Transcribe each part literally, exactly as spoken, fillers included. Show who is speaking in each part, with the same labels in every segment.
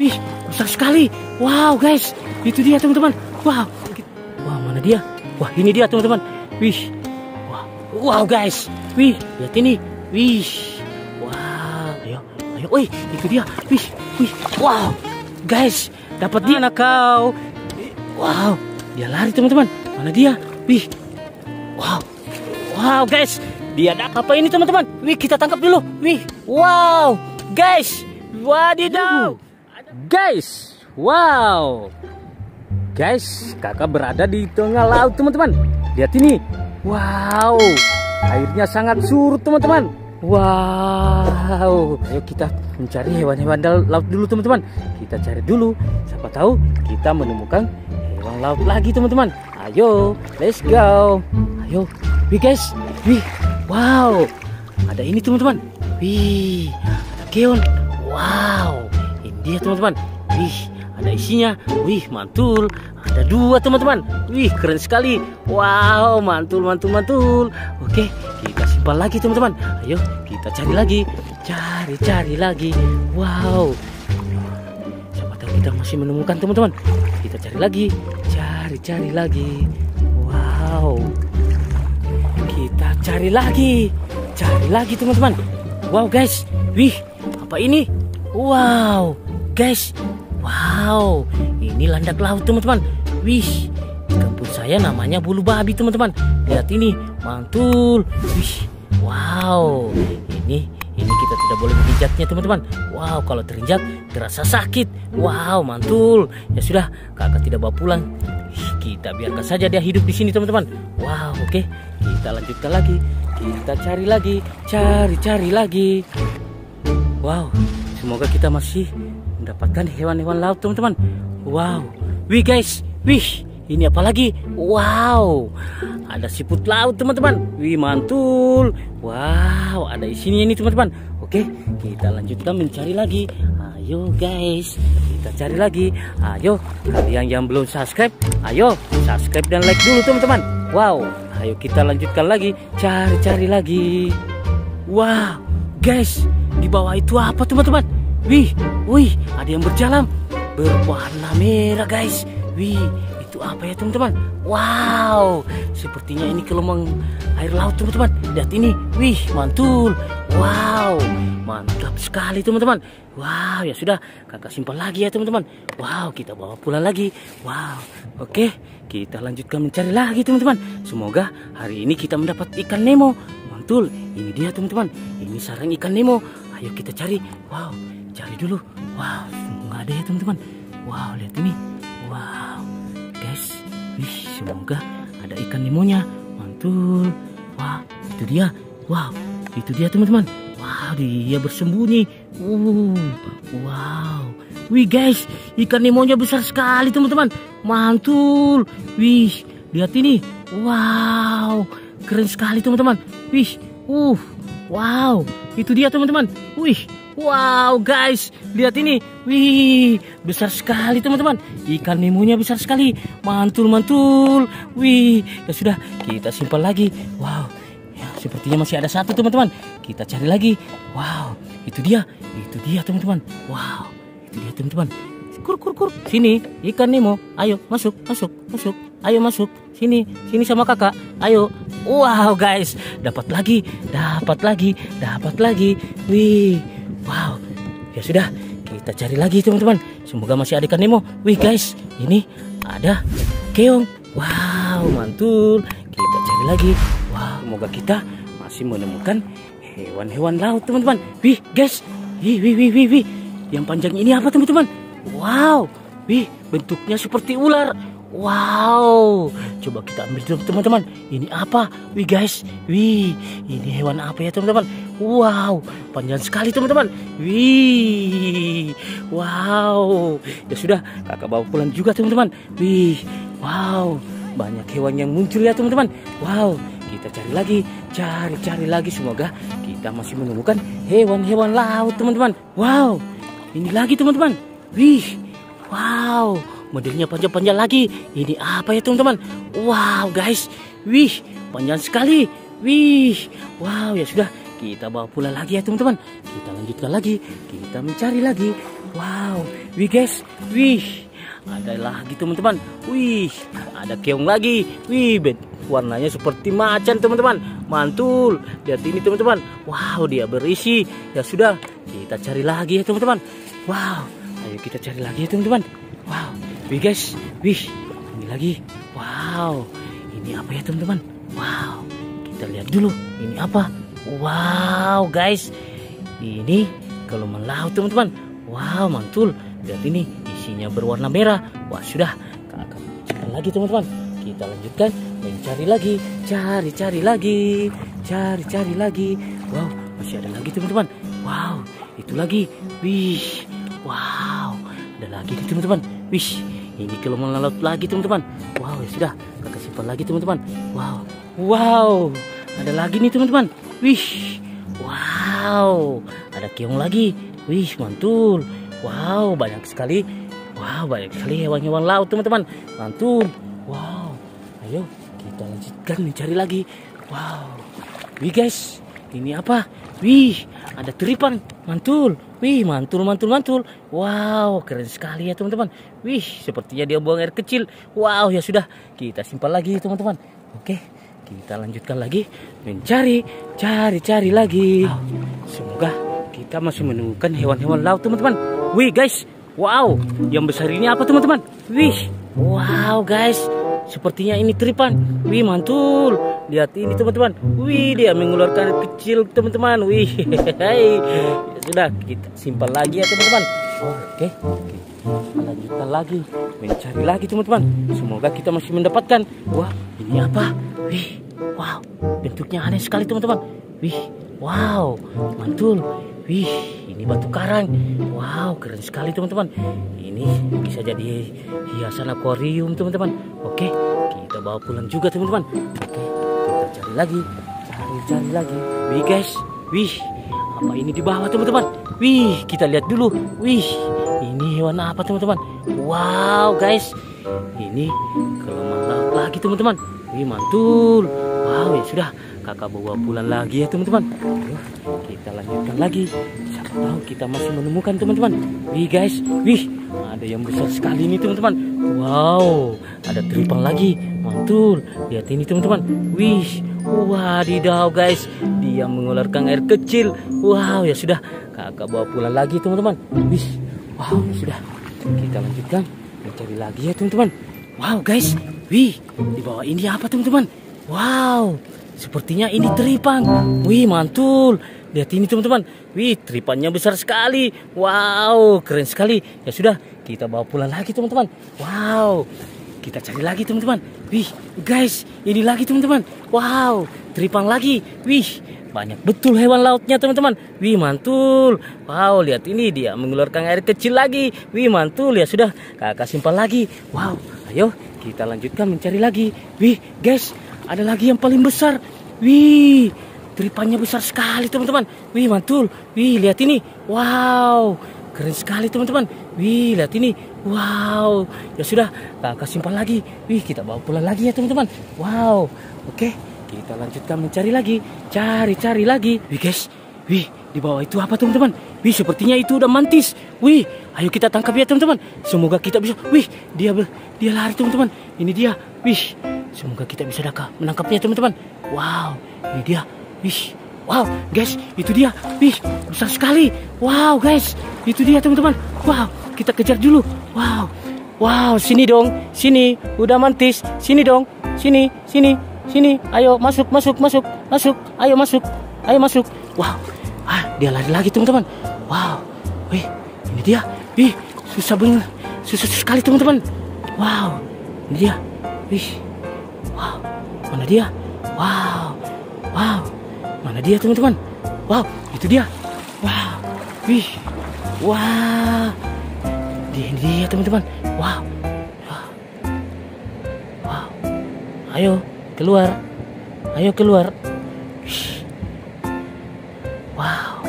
Speaker 1: Wih, besar sekali. Wow guys, itu dia teman-teman. Wow, wah mana dia? Wah ini dia teman-teman. Wih, wow, wow guys. Wih, lihat ini. Wih, wow, ayo, ayo, wih, itu dia. Wih, wih, wow, guys, dapat dia anak kau. Wow, dia lari teman-teman. Mana dia? Wih, wow, wow guys, dia dapat apa ini teman-teman? Wih, kita tangkap dulu. Wih, wow, guys, wadidaw, guys, wow. Guys, kakak berada di tengah laut teman-teman. Lihat ini. Wow, airnya sangat surut teman-teman. Wow, ayo kita mencari hewan-hewan laut dulu teman-teman. Kita cari dulu, siapa tahu kita menemukan hewan laut lagi teman-teman. Ayo, let's go. Ayo, wih guys, wih, wow, ada ini teman-teman. Wih, ada keon. Wow, ini dia teman-teman. Wih, ada isinya. Wih, mantul. Ada dua teman-teman. Wih, keren sekali. Wow, mantul, mantul, mantul. Oke, kita simpan lagi teman-teman. Ayo, kita cari lagi. Cari, cari lagi. Wow. Siapa tahu kita masih menemukan teman-teman. Kita cari lagi. Cari, cari lagi. Wow. Kita cari lagi. Cari lagi teman-teman. Wow guys. Wih, apa ini? Wow, guys. Wow, ini landak laut teman-teman. Wih, di kampung saya namanya bulu babi teman-teman. Lihat ini, mantul. Wih, wow, ini ini kita tidak boleh menginjaknya teman-teman. Wow, kalau terinjak terasa sakit. Wow, mantul. Ya sudah, kakak tidak bawa pulang. Kita biarkan saja dia hidup di sini teman-teman. Wow, oke, kita lanjutkan lagi. Kita cari lagi, cari-cari lagi. Wow, semoga kita masih mendapatkan hewan-hewan laut teman-teman. Wow, wih guys, wih, ini apa lagi? Wow, ada siput laut teman-teman. Wih, mantul. Wow, ada isinya ini teman-teman. Oke, kita lanjutkan mencari lagi. Ayo guys, kita cari lagi. Ayo, kalian yang belum subscribe, ayo subscribe dan like dulu teman-teman. Wow, ayo kita lanjutkan lagi, cari-cari lagi. Wow, guys, di bawah itu apa teman-teman? Wih, wih, ada yang berjalan berwarna merah guys. Wih, itu apa ya teman-teman? Wow, sepertinya ini gelombang air laut teman-teman. Lihat ini, wih, mantul. Wow, mantap sekali teman-teman. Wow, ya sudah, kakak simpan lagi ya teman-teman. Wow, kita bawa pulang lagi. Wow, oke, kita lanjutkan mencari lagi teman-teman. Semoga hari ini kita mendapat ikan Nemo. Mantul, ini dia teman-teman. Ini sarang ikan Nemo. Ayo kita cari. Wow, cari dulu. Wow, nggak ada ya teman-teman. Wow, lihat ini. Wow, guys, wih, semoga ada ikan Nemonya. Mantul. Wah, itu dia. Wow, itu dia teman-teman. Wow, dia bersembunyi. Uh, wow, wih guys, ikan Nemonya besar sekali teman-teman. Mantul. Wih, lihat ini. Wow, keren sekali teman-teman. Wih, uh, wow, itu dia teman-teman. Wih. Wow guys, lihat ini. Wih, besar sekali teman-teman. Ikan Nemonya besar sekali. Mantul, mantul. Wih, ya sudah, kita simpan lagi. Wow, ya, sepertinya masih ada satu teman-teman. Kita cari lagi. Wow, itu dia. Itu dia teman-teman. Wow, itu dia teman-teman. Kur, kur, kur. Sini, ikan Nemo. Ayo, masuk, masuk, masuk. Ayo masuk. Sini, sini sama kakak. Ayo. Wow guys, dapat lagi, dapat lagi, dapat lagi. Wih. Wow, ya sudah, kita cari lagi teman-teman. Semoga masih ada ikan Nemo. Wih guys, ini ada keong. Wow, mantul. Kita cari lagi. Wow, semoga kita masih menemukan hewan-hewan laut teman-teman. Wih guys, wih, wih, wih, wih, wih. Yang panjang ini apa teman-teman? Wow, wih, bentuknya seperti ular. Wow, coba kita ambil dulu teman-teman. Ini apa? Wih guys, wih, ini hewan apa ya teman-teman? Wow, panjang sekali teman-teman. Wih, wow, ya sudah, kakak bawa pulang juga teman-teman. Wih, wow, banyak hewan yang muncul ya teman-teman. Wow, kita cari lagi, cari-cari lagi. Semoga kita masih menemukan hewan-hewan laut teman-teman. Wow, ini lagi teman-teman. Wih, wow, modelnya panjang-panjang lagi. Ini apa ya teman-teman? Wow guys, wih, panjang sekali. Wih, wow, ya sudah, kita bawa pulang lagi ya teman-teman. Kita lanjutkan lagi, kita mencari lagi. Wow, wih guys, wih, ada lagi teman-teman. Wih, ada keong lagi. Wih, warnanya seperti macan teman-teman. Mantul. Lihat ini teman-teman. Wow, dia berisi. Ya sudah, kita cari lagi ya teman-teman. Wow, ayo kita cari lagi ya teman-teman. Wow, wih guys, wih, ini lagi. Wow, ini apa ya teman-teman? Wow, kita lihat dulu. Ini apa? Wow guys, ini gelombang laut teman-teman. Wow, mantul. Lihat ini, isinya berwarna merah. Wah, sudah. Kakak lanjutkan lagi teman-teman. Kita lanjutkan mencari lagi. Cari-cari lagi. Cari-cari lagi. Wow, masih ada lagi teman-teman. Wow, itu lagi. Wih. Wow, ada lagi nih teman-teman. Wih, ini gelombang laut lagi teman-teman. Wow, ya sudah. Kakak simpan lagi teman-teman. Wow. Wow, ada lagi nih teman-teman. Wih. Wow, ada keong lagi. Wih, mantul. Wow, banyak sekali. Wow, banyak sekali hewan-hewan laut teman-teman. Mantul. Wow, ayo kita lanjutkan mencari lagi. Wow, wih guys, ini apa? Wih, ada teripan. Mantul. Wih, mantul, mantul, mantul. Wow, keren sekali ya teman-teman. Wih, sepertinya dia buang air kecil. Wow, ya sudah, kita simpan lagi teman-teman. Oke, kita lanjutkan lagi mencari, cari-cari lagi. Wow, semoga kita masih menemukan hewan-hewan laut teman-teman. Wih guys, wow, yang besar ini apa teman-teman? Wih, wow guys, sepertinya ini teripan. Wih, mantul. Lihat ini teman-teman. Wih, dia mengeluarkan air kecil teman-teman. Wih, hehehe. Sudah, kita simpan lagi ya teman-teman. Oke, kita lanjutkan lagi mencari lagi teman-teman. Semoga kita masih mendapatkan. Wah, ini apa? Wih, wow, bentuknya aneh sekali teman-teman. Wih, wow, mantul. Wih, ini batu karang. Wow, keren sekali teman-teman. Ini bisa jadi hiasan akuarium teman-teman. Oke, kita bawa pulang juga teman-teman. Oke, kita cari lagi, cari-cari lagi. Wih guys, wih, apa ini di bawah teman-teman? Wih, kita lihat dulu. Wih, ini hewan apa teman-teman? Wow guys, ini gelombang laut lagi teman-teman. Wih, mantul. Wow, ya sudah, kakak bawa pulang lagi ya teman-teman. Kita lanjutkan lagi. Siapa tahu kita masih menemukan teman-teman. Wih guys, wih, ada yang besar sekali ini teman-teman. Wow, ada teripan lagi. Mantul. Lihat ini teman-teman. Wih, wadidaw guys, dia mengeluarkan air kecil. Wow, ya sudah, kakak bawa pulang lagi teman-teman. Wih, wow, ya sudah. Kita lanjutkan mencari lagi ya teman-teman. Wow guys, wih, di bawah ini apa teman-teman? Wow, sepertinya ini teripan. Wih, mantul. Lihat ini teman-teman. Wih, teripannya besar sekali. Wow, keren sekali. Ya sudah, kita bawa pulang lagi teman-teman. Wow, kita cari lagi teman-teman. Wih, guys, ini lagi teman-teman. Wow, teripan lagi. Wih, banyak betul hewan lautnya teman-teman. Wih, mantul. Wow, lihat ini dia mengeluarkan air kecil lagi. Wih, mantul. Ya sudah, kakak simpan lagi. Wow, ayo kita lanjutkan mencari lagi. Wih, guys, ada lagi yang paling besar. Wih, teripannya besar sekali teman-teman. Wih, mantul. Wih, lihat ini. Wow, keren sekali teman-teman. Wih, lihat ini. Wow, ya sudah, kakak simpan lagi. Wih, kita bawa pulang lagi ya teman-teman. Wow, oke, kita lanjutkan mencari lagi. Cari-cari lagi. Wih guys, wih, di bawah itu apa teman-teman? Wih, sepertinya itu udah mantis. Wih, ayo kita tangkap ya teman-teman. Semoga kita bisa. Wih, dia dia lari teman-teman. Ini dia. Wih, semoga kita bisa menangkapnya teman-teman. Wow, ini dia. Wih, wow, guys, itu dia. Wih, besar sekali. Wow, guys, itu dia teman-teman. Wow, kita kejar dulu. Wow, wow, sini dong, sini, udah mantis. Sini dong, sini, sini, sini. Ayo masuk, masuk, masuk, masuk. Ayo masuk, ayo masuk. Wow, ah, dia lari lagi teman-teman. Wow, wih, ini dia. Wih, susah bener, susah sekali teman-teman. Wow, ini dia. Wih, wow, mana dia? Wow, wow, mana dia teman-teman? Wow, itu dia. Wow, wih, wow, dia, dia teman-teman. Wow, wow, wow. Ayo keluar, ayo keluar. Wih. Wow,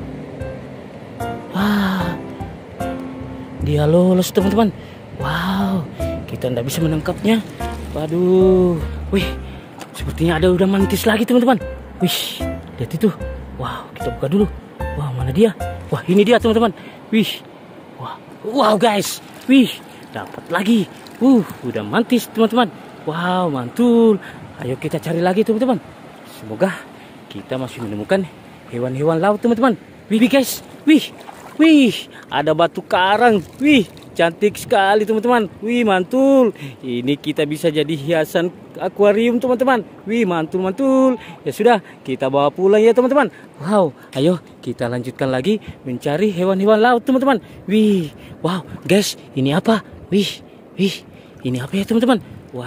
Speaker 1: wow, dia lolos teman-teman. Wow, kita tidak bisa menangkapnya. Waduh, wih, sepertinya ada udah mantis lagi teman-teman. Wih, lihat itu. Wow, kita buka dulu. Wah, mana dia? Wah, ini dia teman-teman. Wih, wow. Wow guys, wih, dapat lagi. Uh, udah mantis teman-teman. Wow, mantul. Ayo kita cari lagi teman-teman. Semoga kita masih menemukan hewan-hewan laut teman-teman. Wih, wih guys, wih, wih, ada batu karang. Wih, cantik sekali teman-teman. Wih, mantul. Ini kita bisa jadi hiasan akuarium teman-teman. Wih, mantul, mantul. Ya sudah, kita bawa pulang ya teman-teman. Wow, ayo kita lanjutkan lagi mencari hewan-hewan laut teman-teman. Wih, wow, guys, ini apa? Wih, wih, ini apa ya teman-teman?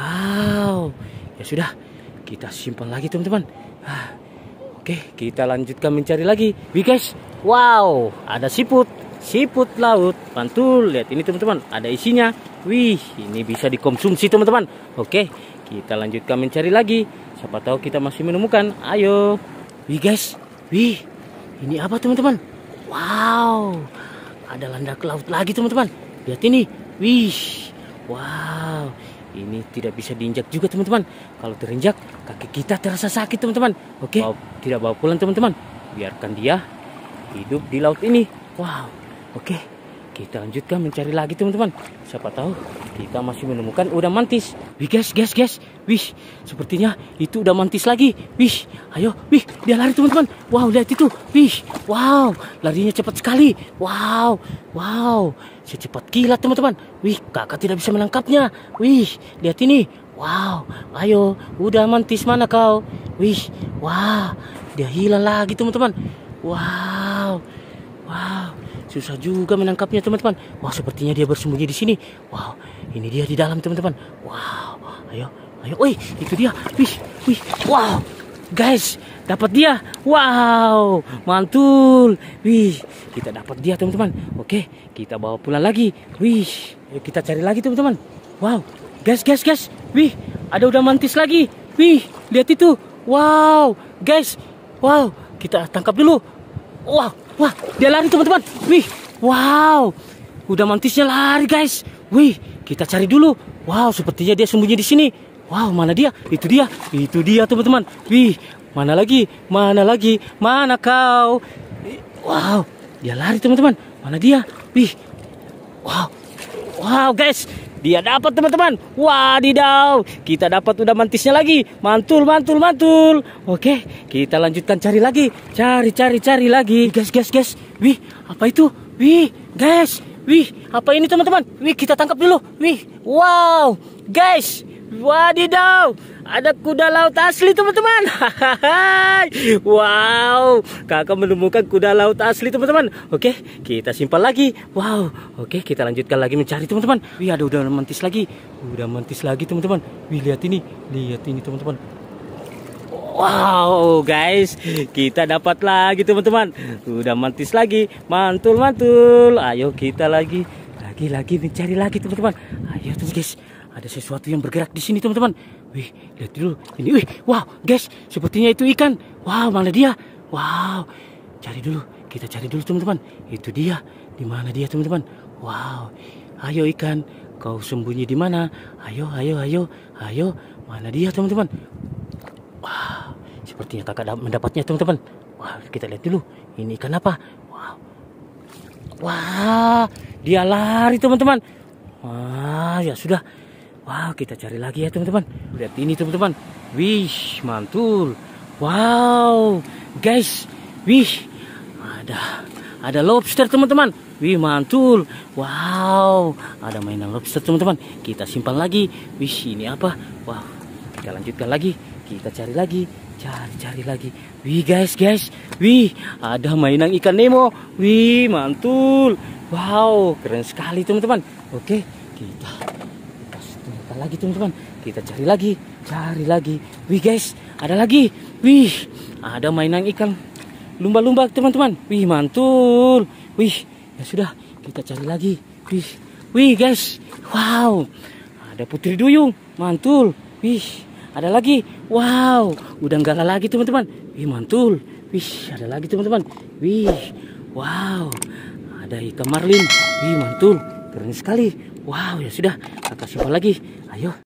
Speaker 1: Wow, ya sudah, kita simpan lagi teman-teman. Ah, oke, kita lanjutkan mencari lagi. Wih guys, wow, ada siput. Siput laut, mantul. Lihat ini teman-teman, ada isinya. Wih, ini bisa dikonsumsi teman-teman. Oke, kita lanjutkan mencari lagi. Siapa tahu kita masih menemukan. Ayo. Wih guys, wih, ini apa teman-teman? Wow, ada landak laut lagi teman-teman. Lihat ini. Wih, wow, ini tidak bisa diinjak juga teman-teman. Kalau terinjak, kaki kita terasa sakit teman-teman. Oke, bawa, tidak bawa pulang teman-teman. Biarkan dia hidup di laut ini. Wow. Oke, kita lanjutkan mencari lagi teman-teman. Siapa tahu kita masih menemukan udang mantis. Wih guys, guys, guys. Wih, sepertinya itu udah mantis lagi. Wih, ayo, wih, dia lari teman-teman. Wow, lihat itu. Wih, wow, larinya cepat sekali. Wow, wow, secepat kilat teman-teman. Wih, kakak tidak bisa menangkapnya. Wih, lihat ini. Wow, ayo, udah mantis mana kau? Wih, wah, dia hilang lagi teman-teman. Wow, wow. Susah juga menangkapnya teman-teman. Wah, sepertinya dia bersembunyi di sini. Wow, ini dia di dalam teman-teman. Wow, ayo, ayo, wih, itu dia. Wih, wih, wow, guys, dapat dia. Wow, mantul. Wih, kita dapat dia teman-teman. Oke, kita bawa pulang lagi. Wih, ayo kita cari lagi teman-teman. Wow, guys, guys, guys. Wih, ada udah mantis lagi. Wih, lihat itu. Wow, guys, wow, kita tangkap dulu. Wah, wah, dia lari teman-teman. Wih, wow, udah mantisnya lari guys. Wih, kita cari dulu. Wow, sepertinya dia sembunyi di sini. Wow, mana dia? Itu dia, itu dia teman-teman. Wih, mana lagi? Mana lagi? Mana kau? Wow, dia lari teman-teman. Mana dia? Wih, wow, wow guys, dia dapat teman-teman. Wadidaw, kita dapat udah mantisnya lagi. Mantul, mantul, mantul. Oke, kita lanjutkan cari lagi. Cari, cari, cari lagi. Guys, guys, guys. Wih, apa itu? Wih, guys. Wih, apa ini teman-teman? Wih, kita tangkap dulu. Wih, wow, guys. Wadidaw, ada kuda laut asli teman-teman. Wow, kakak menemukan kuda laut asli teman-teman. Oke, kita simpan lagi. Wow, oke, kita lanjutkan lagi mencari teman-teman. Wih, ada udah mantis lagi. Udah mantis lagi teman-teman. Wih, lihat ini. Lihat ini teman-teman. Wow guys, kita dapat lagi teman-teman. Udah mantis lagi. Mantul, mantul. Ayo kita lagi. Lagi-lagi mencari lagi teman-teman. Ayo terus guys. Ada sesuatu yang bergerak di sini teman-teman. Wih, lihat dulu. Ini, wih, wow, guys, sepertinya itu ikan. Wow, mana dia? Wow, cari dulu. Kita cari dulu teman-teman. Itu dia. Di mana dia teman-teman? Wow, ayo ikan. Kau sembunyi di mana? Ayo, ayo, ayo, ayo. Mana dia teman-teman? Wow, sepertinya kakak mendapatnya teman-teman. Wah, kita lihat dulu. Ini ikan apa? Wow, wah, dia lari teman-teman. Wah, ya sudah. Wow, kita cari lagi ya teman-teman. Lihat ini teman-teman. Wih, mantul. Wow, guys. Wih, ada ada lobster teman-teman. Wih, mantul. Wow, ada mainan lobster teman-teman. Kita simpan lagi. Wih, ini apa? Wow, kita lanjutkan lagi. Kita cari lagi. Cari-cari lagi. Wih, guys, guys. Wih, ada mainan ikan Nemo. Wih, mantul. Wow, keren sekali teman-teman. Oke, kita lagi teman-teman, kita cari lagi, cari lagi. Wih guys, ada lagi. Wih, ada mainan ikan lumba-lumba teman-teman. Wih, mantul. Wih, ya sudah, kita cari lagi. Wih, wih guys, wow, ada putri duyung, mantul. Wih, ada lagi. Wow, udah enggak lagi teman-teman. Wih, mantul. Wih, ada lagi teman-teman. Wih, wow, ada ikan marlin. Wih, mantul, keren sekali. Wow, ya sudah, kakak simpan lagi. Ayo.